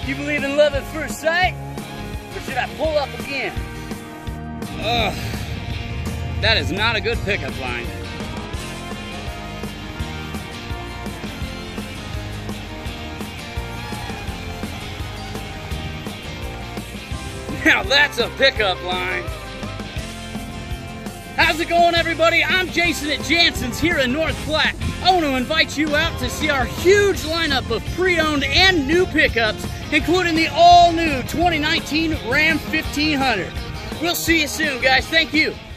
You believe in love at first sight? Or should I pull up again? Ugh, that is not a good pickup line. Now that's a pickup line. How's it going, everybody? I'm Jason at Jansen's here in North Platte. I want to invite you out to see our huge lineup of pre-owned and new pickups, including the all-new 2019 Ram 1500. We'll see you soon, guys. Thank you.